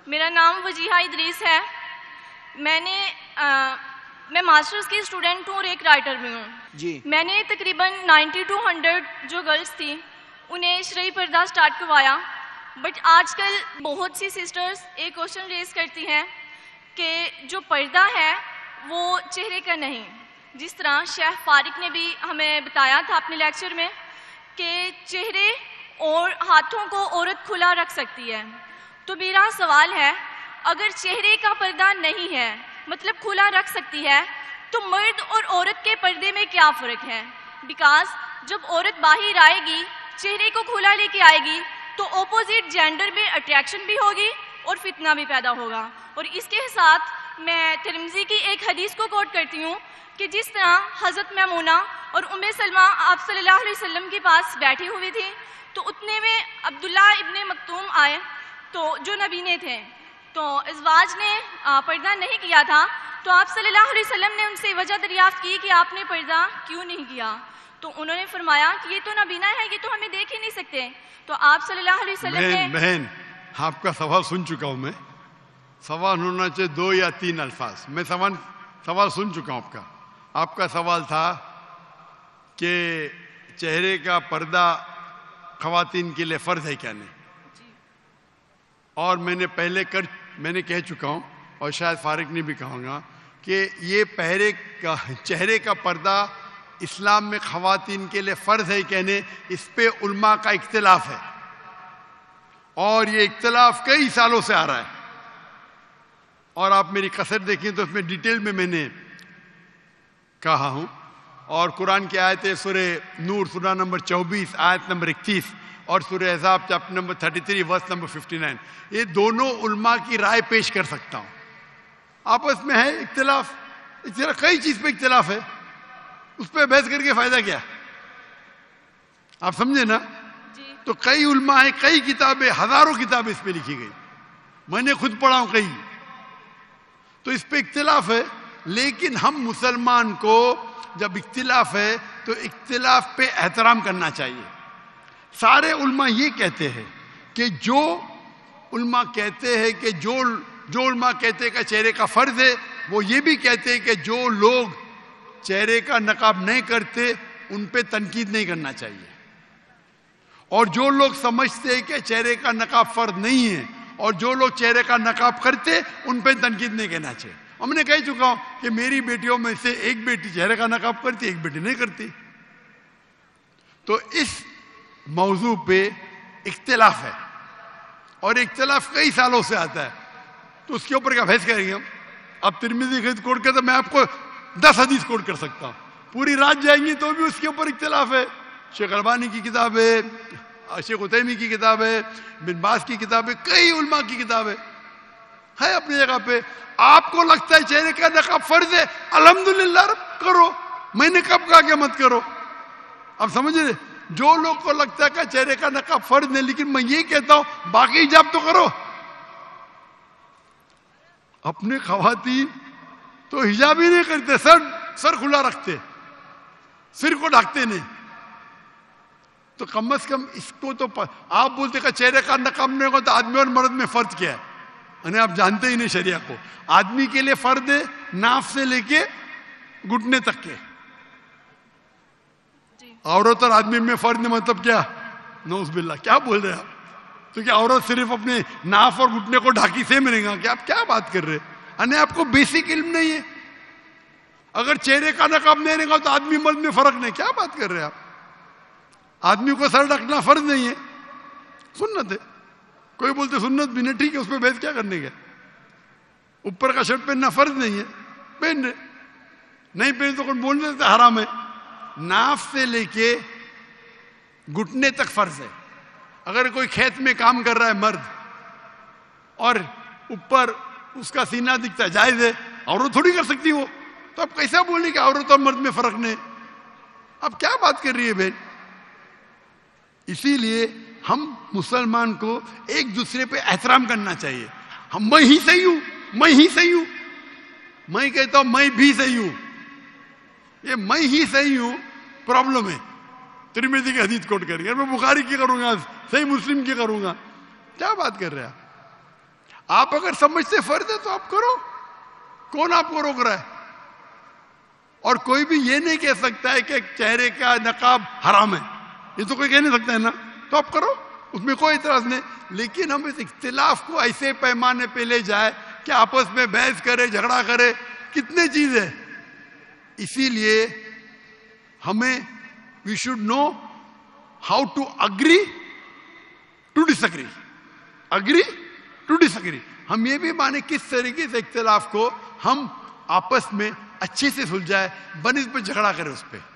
میرا نام وجیحہ ادریس ہے. میں ماسٹرز کی اسٹوڈنٹ ہوں اور ایک رائٹر بھی ہوں. جی. میں نے تقریباً 90 to 100 جو گرلس تھیں انہیں شرعی پردہ سٹارٹ کروایا. بٹ آج کل بہت سی سسٹرز ایک کوشچن ریز کرتی ہیں کہ جو پردہ ہے وہ چہرے کا نہیں. جس طرح شیخ فارق نے بھی ہمیں بتایا تھا اپنے لیکچر میں کہ چہرے اور ہاتھوں کو عورت کھلا رکھ سکتی ہے. تو میرا سوال ہے اگر چہرے کا پردہ نہیں ہے مطلب کھلا رکھ سکتی ہے تو مرد اور عورت کے پردے میں کیا فرق ہے؟ بیکاز جب عورت باہر آئے گی چہرے کو کھلا لے کے آئے گی تو اپوزٹ جینڈر میں اٹریکشن بھی ہوگی اور فتنہ بھی پیدا ہوگا. اور اس کے ساتھ میں ترمذی کی ایک حدیث کو کوٹ کرتی ہوں کہ جس طرح حضرت میمونہ اور ام سلمہ آپ صلی اللہ علیہ وسلم کے پاس بیٹھی ہوئی تھی تو اتنے میں عبداللہ ابن مکتوم آئے تو جو نبینے تھے تو ازواج نے پردہ نہیں کیا تھا تو آپ صلی اللہ علیہ وسلم نے ان سے وجہ دریافت کی کہ آپ نے پردہ کیوں نہیں کیا. تو انہوں نے فرمایا کہ یہ تو نبینا ہے, یہ تو ہمیں دیکھ ہی نہیں سکتے. تو آپ صلی اللہ علیہ وسلم نے بہن آپ کا سوال سن چکا ہوں میں. سوال ہونا چاہیے 2 یا 3 الفاظ. میں سوال سن چکا ہوں آپ کا. آپ کا سوال تھا کہ چہرے کا پردہ خواتین کے لیے فرض ہے کیا نہیں, اور میں نے کہہ چکا ہوں اور شاید فارق نے بھی کہوں گا کہ یہ چہرے کا پردہ اسلام میں خواتین کے لیے فرض ہے کہنے اس پہ علماء کا اختلاف ہے, اور یہ اختلاف کئی سالوں سے آ رہا ہے. اور آپ میری قصر دیکھیں تو اس میں ڈیٹیل میں نے کہا ہوں. اور قرآن کی آیتیں سورہ نور سورہ نمبر 24 آیت نمبر 31 اور سورہ احزاب چیپٹر نمبر 33 ورس نمبر 59 یہ دونوں علماء کی رائے پیش کر سکتا ہوں. آپس میں ہے اختلاف, کئی چیز پہ اختلاف ہے, اس پہ بحث کر کے فائدہ کیا؟ آپ سمجھے نا؟ تو کئی علماء ہیں, کئی کتابیں, ہزاروں کتابیں اس پہ لکھی گئی, میں نے خود پڑھا ہوں کئی. تو اس پہ اختلاف ہے, لیکن ہم مسلمان کو جب اختلاف ہے تو اختلاف پہ احترام کرنا چاہیے. سارے علماء یہ کہتے ہیں کہ جو علماء کہتے ہیں کہ جو علماء کہتے ہیں کہ چہرے کا فرض ہے, وہ یہ بھی کہتے ہیں کہ جو لوگ چہرے کا نقاب نہیں کرتے ان پہ تنقید نہیں کرنا چاہیے, اور جو لوگ سمجھتے ہیں کہ چہرے کا نقاب فرض نہیں ہے اور جو لوگ چہرے کا نقاب کرتے ان پہ تنقید نہیں کرنا چاہیے. ہم نے کہہ چکا ہوں کہ میری بیٹیوں میں سے ایک بیٹی چہرے کا نقاب کرتی, ایک بیٹی نہیں کرتی. تو اس موضوع پہ اختلاف ہے, اور اختلاف کئی سالوں سے آتا ہے, تو اس کے اوپر کیا بحث کریں گے ہم؟ اب ترمذی کی کوٹ کرتے میں آپ کو 10 حدیث کوٹ کر سکتا ہوں, پوری رات جائیں گی تو بھی اس کے اوپر اختلاف ہے. شیخ البانی کی کتاب ہے, شیخ عثیمین کی کتاب ہے, بن باز کی کتاب ہے, کئی علماء کی کتاب ہے اپنی جگہ پہ. آپ کو لگتا ہے چہرے کا نقاب فرض ہے, الحمدللہ کرو, میں نے کب کہا کہ مت کرو؟ اب سمجھ رہے, جو لوگ کو لگتا ہے کہ چہرے کا نقاب فرض نہیں, لیکن میں یہ کہتا ہوں باقی حجاب تو کرو. اپنے خواتین تو حجاب ہی نہیں کرتے, سر کھلا رکھتے, سر کو ڈھکتے نہیں. تو کم از کم اس کو تو آپ بولتے کہ چہرے کا نقاب نہیں ہوگا تو آدمی اور مرد میں فرق کیا ہے؟ یعنی آپ جانتے ہی نہیں شریعہ کو. آدمی کے لیے فرض ہے ناف سے لے کے گھٹنے تک کے, عورت اور آدمی میں فرق نہیں. مطلب کیا؟ نعوذ باللہ, کیا بول رہے ہیں آپ؟ تو کیا عورت صرف اپنے ناف اور گھٹنے کو ڈھاکی سے ملے گا؟ کیا آپ کیا بات کر رہے ہیں؟ یعنی آپ کو بیسک علم نہیں ہے. اگر چہرے کا نقاب نہیں رہے گا تو آدمی مرد میں فرق نہیں, کیا بات کر رہے ہیں آپ؟ آدمی کو سر ڈھکنا فرض نہیں ہے, سنت ہے. کوئی بولتے سنت بھی نہیں, ٹھیک ہے, اس پہ بحث کیا کرنے کا؟ اوپر کا شرٹ پہننا فرض نہیں ہے, پہن رہے, نہیں پہن تو کوئی بولنے سے حرام ہے. ناف سے لے کے گھٹنے تک فرض ہے. اگر کوئی کھیت میں کام کر رہا ہے مرد اور اوپر اس کا سینہ دکھتا ہے, جائز ہے, عورت تھوڑی کر سکتی وہ. تو اب کیسا بولنے کہ عورت اور مرد میں فرق نہیں؟ اب کیا بات کر رہی ہے بہن؟ اسی لیے ہم مسلمان کو ایک دوسرے پہ احترام کرنا چاہیے. میں ہی صحیح ہوں, میں ہی صحیح ہوں, میں کہتا ہوں میں بھی صحیح ہوں. یہ میں ہی صحیح ہوں پرابلم ہے. ترمذی کی حدیث کوٹ کریں گے, میں بخاری کی کروں گا, صحیح مسلم کی کروں گا, کیا بات کر رہے ہیں آپ؟ آپ اگر سمجھتے فرض ہے تو آپ کرو، کون آپ کو روک رہا ہے؟ اور کوئی بھی یہ نہیں کہہ سکتا ہے کہ چہرے کا نقاب حرام ہے، یہ تو کوئی کہہ نہیں سکتا ہے نا، تو آپ کرو، اس میں کوئی اعتراض نہیں. لیکن ہم اس اختلاف کو ایسے پیمانے پہ لے جائے کہ آپس میں بحث کرے، جھگڑا کرے، کتنے چیز ہے. اسی لیے ہمیں we should know how to agree to disagree, agree to disagree. ہم یہ بھی مانے کس طریقے سے اختلاف کو ہم آپس میں اچھے سے سلجھائے، بنسبت جھگڑا کرے اس پہ.